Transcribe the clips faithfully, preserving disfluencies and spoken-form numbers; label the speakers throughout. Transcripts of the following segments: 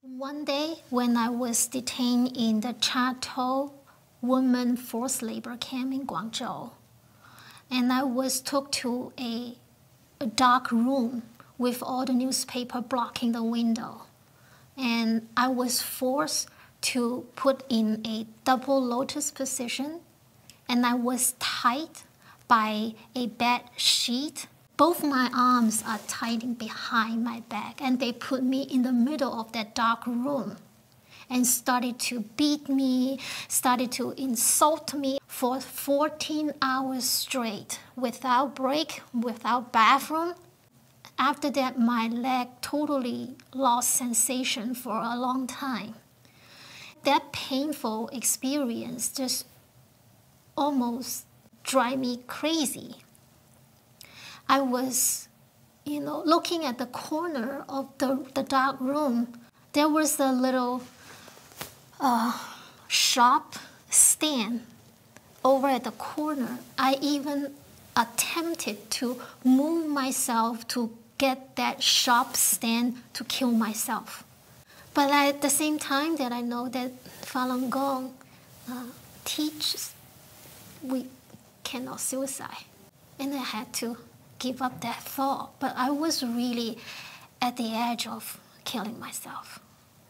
Speaker 1: One day, when I was detained in the Cha To women forced labor camp in Guangzhou, and I was took to a, a dark room with all the newspaper blocking the window, and I was forced to put in a double lotus position, and I was tied by a bed sheet. Both my arms are tied behind my back, and they put me in the middle of that dark room and started to beat me, started to insult me for fourteen hours straight, without break, without bathroom. After that, my leg totally lost sensation for a long time. That painful experience just almost drive me crazy. I was, you know, looking at the corner of the, the dark room. There was a little uh, shop stand over at the corner. I even attempted to move myself to get that shop stand to kill myself. But at the same time that I know that Falun Gong uh, teaches we cannot suicide. And I had to give up that thought. But I was really at the edge of killing myself.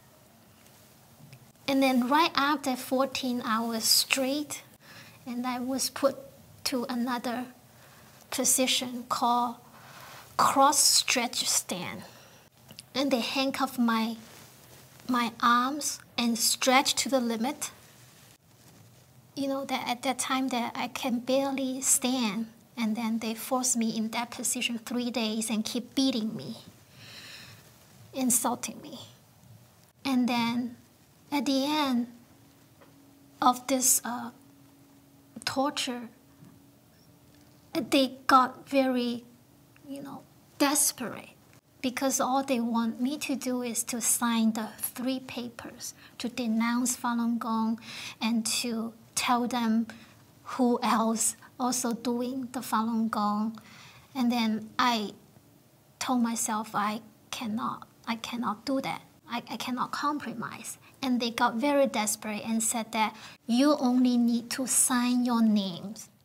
Speaker 1: And then right after fourteen hours straight, and I was put to another position called cross-stretch stand. And they handcuffed my, my arms and stretched to the limit. You know, that at that time that I can barely stand, and then they forced me in that position three days and keep beating me, insulting me. And then at the end of this uh, torture, they got very, you know, desperate, because all they want me to do is to sign the three papers to denounce Falun Gong and to tell them who else also doing the Falun Gong. And then I told myself I cannot, I cannot do that. I, I cannot compromise. And they got very desperate and said that you only need to sign your names